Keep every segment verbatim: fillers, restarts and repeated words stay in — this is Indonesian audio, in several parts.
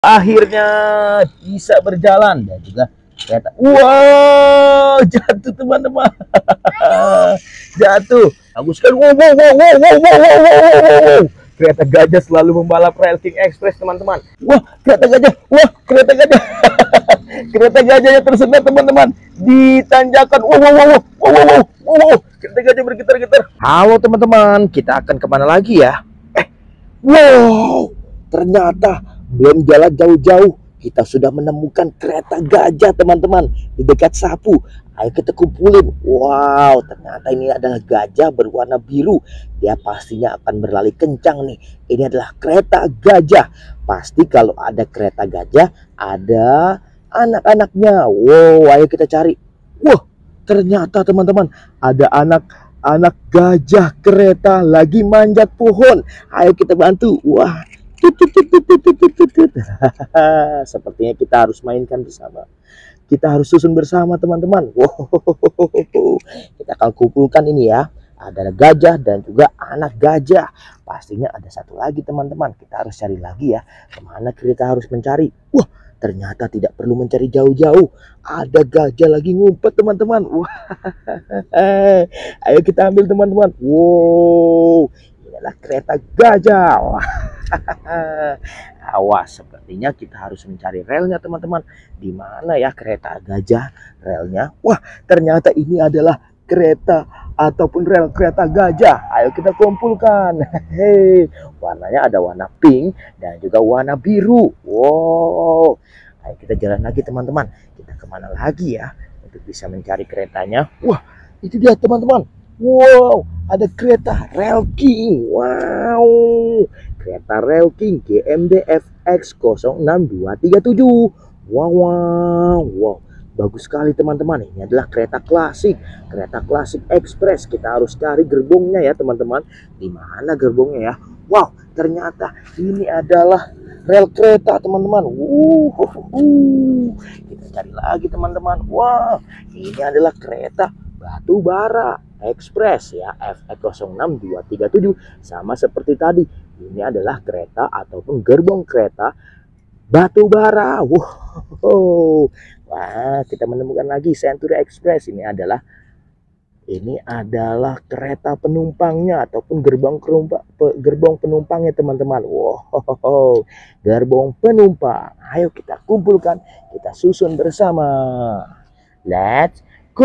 Akhirnya bisa berjalan dan juga kereta. Wow, jatuh teman-teman. Jatuh. Bagus kan? Wow, wow, wow, wow, wow, wow, wow, wow, wow. Kereta gajah selalu membalap Rail King Express, teman-teman. Wah, kereta gajah. Wah, kereta gajah. Kereta gajahnya tersendat, teman-teman. Di tanjakan. Wow, wow, wow, wow, wow, wow, wow, wow. Kereta gajah bergetar-getar. Halo, teman-teman. Kita akan kemana lagi ya? Eh, wow. Ternyata belum jalan jauh-jauh, kita sudah menemukan kereta gajah, teman-teman, di dekat Sapu. Ayo kita kumpulin. Wow, ternyata ini adalah gajah berwarna biru. Dia pastinya akan berlari kencang nih. Ini adalah kereta gajah. Pasti kalau ada kereta gajah, ada anak-anaknya. Wow, ayo kita cari. Wah, ternyata teman-teman, ada anak-anak gajah kereta lagi manjat pohon. Ayo kita bantu. Wah, sepertinya kita harus mainkan bersama. Kita harus susun bersama, teman-teman. Wow, kita akan kumpulkan ini ya. Ada gajah dan juga anak gajah. Pastinya ada satu lagi, teman-teman. Kita harus cari lagi ya. Kemana kita harus mencari? Wah, ternyata tidak perlu mencari jauh-jauh. Ada gajah lagi ngumpet, teman-teman. Wah, ayo kita ambil, teman-teman. Wow, ini adalah kereta gajah. Wah. Awas, sepertinya kita harus mencari relnya, teman-teman. Di mana ya kereta gajah relnya? Wah, ternyata ini adalah kereta ataupun rel kereta gajah. Ayo kita kumpulkan. Hei, warnanya ada warna pink dan juga warna biru. Wow, ayo kita jalan lagi, teman-teman. Kita kemana lagi ya untuk bisa mencari keretanya? Wah, itu dia, teman-teman. Wow, ada kereta Rail King. Wow, kereta Rail King G M D F X nol enam dua tiga tujuh. Wow, wow, wow. Bagus sekali, teman-teman. Ini adalah kereta klasik, kereta klasik ekspres. Kita harus cari gerbongnya ya, teman-teman. Di mana gerbongnya ya? Wow, ternyata ini adalah rel kereta, teman-teman. Uh, uh, uh. Kita cari lagi, teman-teman. Wow, ini adalah kereta batu bara ekspres ya, F X nol enam dua tiga tujuh. Sama seperti tadi, ini adalah kereta ataupun gerbong kereta batu bara. Wow. Wah, kita menemukan lagi Century Express. Ini adalah ini adalah kereta penumpangnya ataupun gerbong penumpang, gerbong penumpangnya, teman-teman. Wow, gerbong penumpang. Ayo kita kumpulkan, kita susun bersama. Let's go.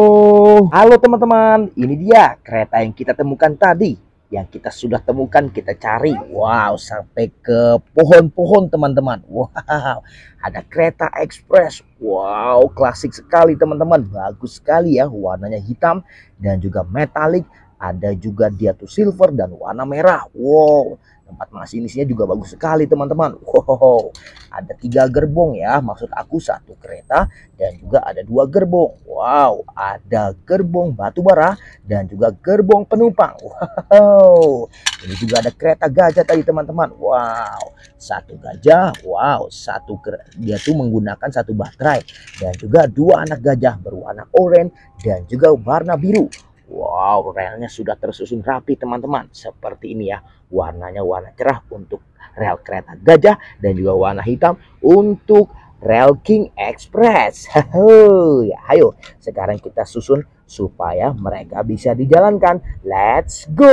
Halo, teman-teman. Ini dia kereta yang kita temukan tadi. Yang kita sudah temukan, kita cari. Wow, sampai ke pohon-pohon, teman-teman. Wow, ada kereta ekspres. Wow, klasik sekali, teman-teman. Bagus sekali ya, warnanya hitam dan juga metalik. Ada juga dia tuh silver dan warna merah. Wow, tempat masinisnya juga bagus sekali, teman-teman. Wow, ada tiga gerbong ya, maksud aku satu kereta dan juga ada dua gerbong. Wow, ada gerbong batu bara dan juga gerbong penumpang. Wow, ini juga ada kereta gajah tadi, teman-teman. Wow, satu gajah. Wow, satu dia tuh menggunakan satu baterai dan juga dua anak gajah berwarna oranye dan juga warna biru. Wow, relnya sudah tersusun rapi, teman-teman. Seperti ini ya. Warnanya warna cerah untuk rel kereta gajah dan juga warna hitam untuk Rail King Express. Ya, ayo sekarang kita susun supaya mereka bisa dijalankan. Let's go.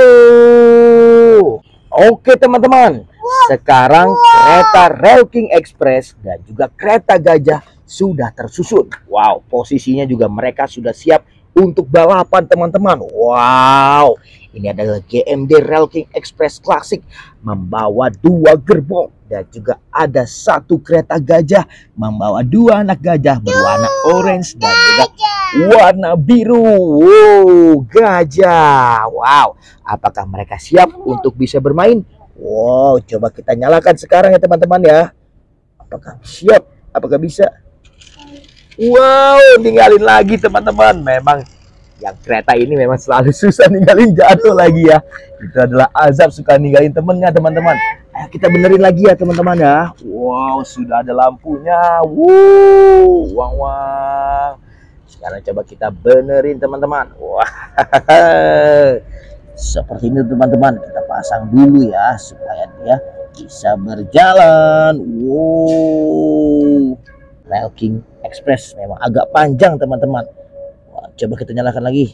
Oke, teman-teman. Sekarang kereta Rail King Express dan juga kereta gajah sudah tersusun. Wow, posisinya juga mereka sudah siap untuk balapan, teman-teman. Wow, ini adalah G M D Rail King Express Classic membawa dua gerbong dan juga ada satu kereta gajah membawa dua anak gajah berwarna orange dan juga warna biru. Wow, gajah. Wow, apakah mereka siap untuk bisa bermain? Wow, coba kita nyalakan sekarang ya, teman-teman ya. Apakah siap? Apakah bisa? Wow, ninggalin lagi, teman-teman. Memang yang kereta ini memang selalu susah ninggalin, jatuh lagi ya. Itu adalah azab suka ninggalin temennya, teman-teman. Ayo kita benerin lagi ya, teman-teman ya. Wow, sudah ada lampunya. Wow, wow, wow. Sekarang coba kita benerin, teman-teman. Wah, seperti ini, teman-teman. Kita pasang dulu ya supaya dia bisa berjalan. Wow, Rail King Express memang agak panjang teman-teman. Wah, coba kita nyalakan lagi.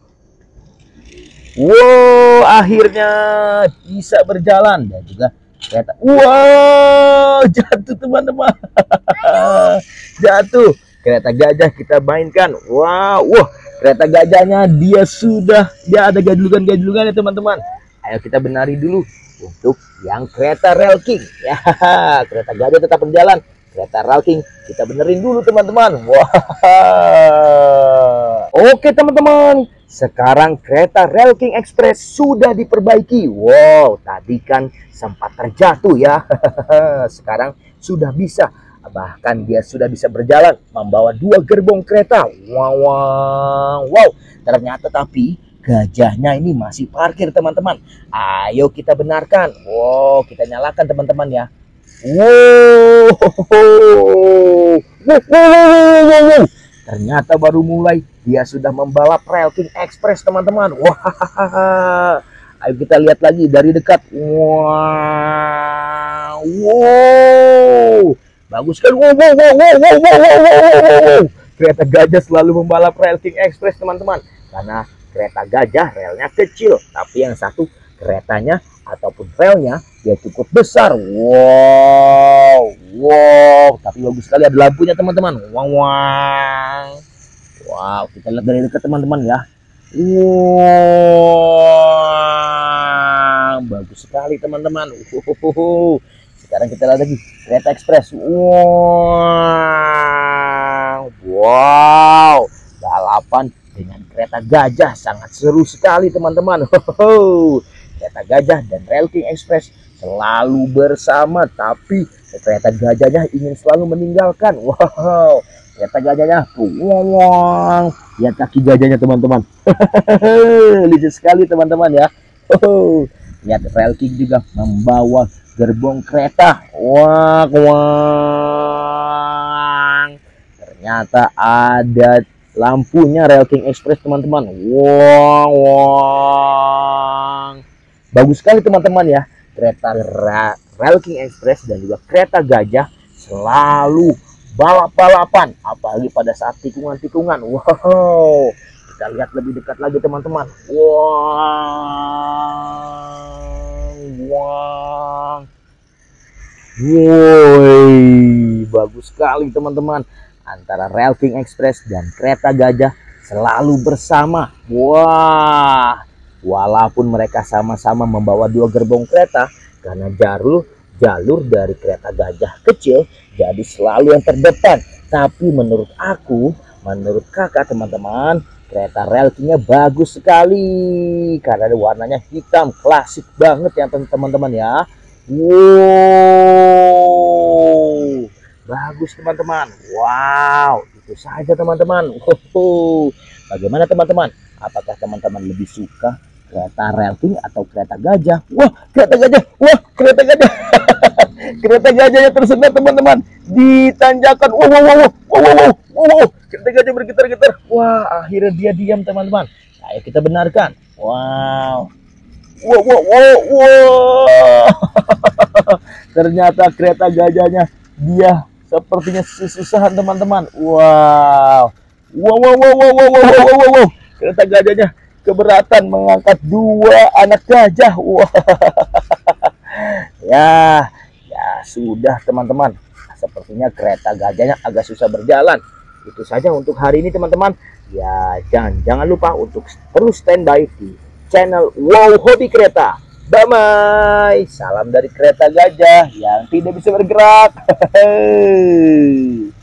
Wow, akhirnya bisa berjalan. Dan juga kereta, wow, jatuh teman-teman. Jatuh. Kereta gajah kita mainkan. Wow, wah, kereta gajahnya dia sudah, dia ada gajlungan-gajlungan ya teman-teman. Ayo kita benari dulu untuk yang kereta Rail King. Ya, kereta gajah tetap berjalan. Kereta Rail King kita benerin dulu teman-teman. Wah. Oke teman-teman, sekarang kereta Rail King Express sudah diperbaiki. Wow, tadi kan sempat terjatuh ya. Sekarang sudah bisa. Bahkan dia sudah bisa berjalan membawa dua gerbong kereta. Wow, wow, wow. Ternyata tapi gajahnya ini masih parkir teman-teman. Ayo kita benarkan. Wow, kita nyalakan teman-teman ya. Wow. Wow, wow, wow, wow, wow. Ternyata baru mulai dia sudah membalap Rail King Express teman-teman. Wah. Ayo kita lihat lagi dari dekat. Wow. Wow. Bagus kan? Wow, wow, wow, wow, wow, wow, wow, wow. Kereta gajah selalu membalap Rail King Express teman-teman. Karena kereta gajah relnya kecil, tapi yang satu keretanya ataupun relnya dia cukup besar. Wow, wow, tapi bagus sekali ada lampunya teman-teman. Wow, wow, wow, kita lihat dari dekat teman-teman ya. Wow, bagus sekali teman-teman. Uhuhuhu. Sekarang kita lihat lagi kereta ekspres. Wow, wow, balapan dengan kereta gajah sangat seru sekali teman-teman. Kereta gajah dan Rail King Express selalu bersama, tapi kereta gajahnya ingin selalu meninggalkan. Wow, kereta gajahnya, wow, lihat kaki gajahnya teman-teman. Lucu sekali teman-teman ya. Lihat Rail King juga membawa gerbong kereta. Wah, wah. Ternyata ada lampunya Rail King Express teman-teman. Wah, wah. Bagus sekali teman-teman ya. Kereta Rail King Express dan juga kereta gajah selalu balap-balapan, apalagi pada saat tikungan-tikungan. Wow. Kita lihat lebih dekat lagi teman-teman. Wow. Wow. Woi, bagus sekali teman-teman. Antara Rail King Express dan kereta gajah selalu bersama. Wah, walaupun mereka sama-sama membawa dua gerbong kereta, karena jalur jalur dari kereta gajah kecil jadi selalu yang terdepan. Tapi menurut aku, menurut kakak teman-teman, kereta Rail King-nya bagus sekali karena warnanya hitam, klasik banget ya teman-teman ya. Wow, bagus teman-teman. Wow, itu saja teman-teman. Wow. Bagaimana teman-teman? Apakah teman-teman lebih suka kereta Rail King atau kereta gajah? Wah, kereta gajah. Wah, kereta gajah. Kereta gajahnya tersendat teman-teman di tanjakan. Wow, wow, wow, wow, wow, wow, wow. Kereta gajah bergetar-getar. Wah, akhirnya dia diam teman-teman. Ayo kita benarkan. Wow. Wow, wow, wow, wow. Ternyata kereta gajahnya dia sepertinya kesusahan teman-teman. Wow. Wow, wow, wow, wow, wow, wow, wow, wow, wow. Kereta gajahnya keberatan mengangkat dua anak gajah. Wah. Ya, ya sudah teman-teman. Sepertinya kereta gajahnya agak susah berjalan. Itu saja untuk hari ini teman-teman. Ya, jangan jangan lupa untuk terus standby di channel Wow Hobi Kereta. Bye bye. Salam dari kereta gajah yang tidak bisa bergerak.